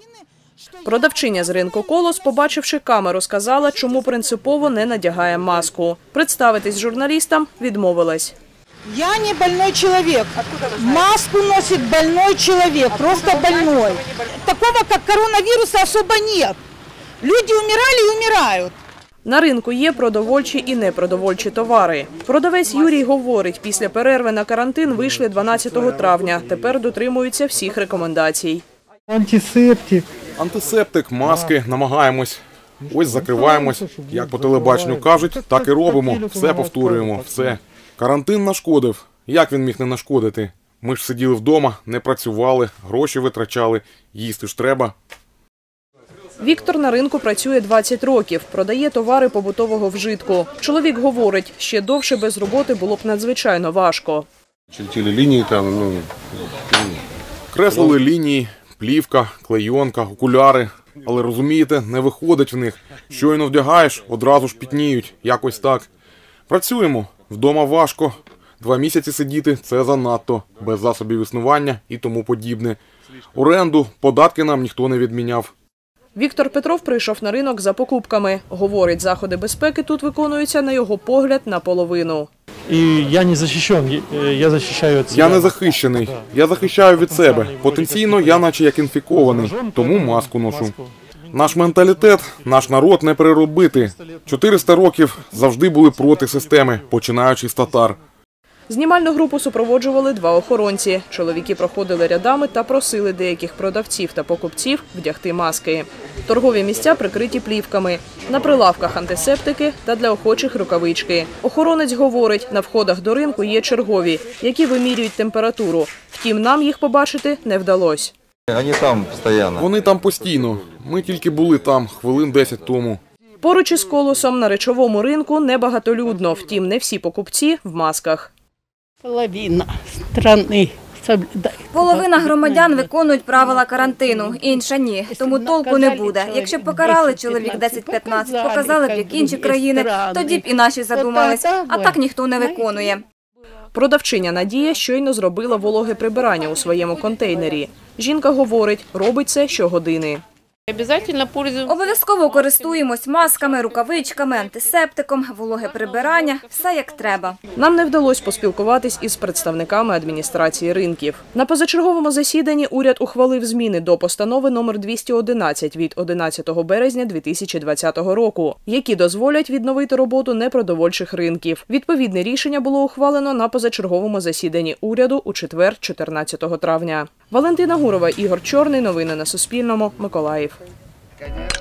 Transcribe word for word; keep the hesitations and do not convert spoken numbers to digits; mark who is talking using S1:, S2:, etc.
S1: Продавчиня з ринку «Колос», побачивши камеру, сказала, чому принципово не надягає маску. Представитись журналістам відмовилась.
S2: Я не больной человек. Маску носит больной человек, просто больной. Такого, как коронавируса, особо нет. Люди умирали и умирают.
S1: На ринку є продовольчі і непродовольчі товари. Продавець Юрій говорить, після перерви на карантин вийшли дванадцятого травня. Тепер дотримуються всіх рекомендацій.
S3: Антисептик.
S4: Антисептик, маски, намагаємось. Ось закриваємось. Як по телебаченню кажуть, так і робимо. Все повторюємо, все. Карантин нашкодив. Як він міг не нашкодити? Ми ж сиділи вдома, не працювали, гроші витрачали, їсти ж треба.
S1: Віктор на ринку працює двадцять років, продає товари побутового вжитку. Чоловік говорить, ще довше без роботи було б надзвичайно важко.
S5: Чертили лінії там, ну...
S4: Креслили лінії, плівка, клейонка, окуляри. Але розумієте, не виходить в них. Щойно вдягаєш, одразу ж пітніють, якось так. Працюємо, вдома важко. Два місяці сидіти – це занадто, без засобів існування і тому подібне. Оренду, податки нам ніхто не відміняв.
S1: Віктор Петров прийшов на ринок за покупками. Говорить, заходи безпеки тут виконуються, на його погляд, наполовину.
S3: І я не захищений, я захищаю від себе.
S4: Я не захищений, я захищаю від себе. Потенційно я наче як інфікований, тому маску ношу. Наш менталітет, наш народ не переробити. чотириста років завжди були проти системи, починаючи з татар.
S1: Знімальну групу супроводжували два охоронці. Чоловіки проходили рядами та просили деяких продавців та покупців вдягти маски. Торгові місця прикриті плівками. На прилавках антисептики та для охочих рукавички. Охоронець говорить, на входах до ринку є чергові, які вимірюють температуру. Втім, нам їх побачити не вдалося.
S5: Вони там постійно.
S4: Вони там постійно. Ми тільки були там хвилин десять тому.
S1: Поруч із «Колосом» на речовому ринку небагатолюдно. Втім, не всі покупці в масках.
S6: Половина країни соблюдає.
S7: Половина громадян виконують правила карантину, інша ні. Тому толку не буде. Якщо б покарали чоловік десять-п'ятнадцять, показали б, як інші країни, тоді б і наші задумались. А так ніхто не виконує.
S1: Продавчиня Надія щойно зробила вологе прибирання у своєму контейнері. Жінка говорить, робить це щогодини.
S7: Обов'язково користуємось масками, рукавичками, антисептиком, вологе прибирання, все як треба.
S1: Нам не вдалося поспілкуватись із представниками адміністрації ринків. На позачерговому засіданні уряд ухвалив зміни до постанови номер двісті одинадцять від одинадцятого березня дві тисячі двадцятого року, які дозволять відновити роботу непродовольчих ринків. Відповідне рішення було ухвалено на позачерговому засіданні уряду у четвер, чотирнадцятого травня. Валентина Гурова, Ігор Чорний. Новини на Суспільному. Миколаїв.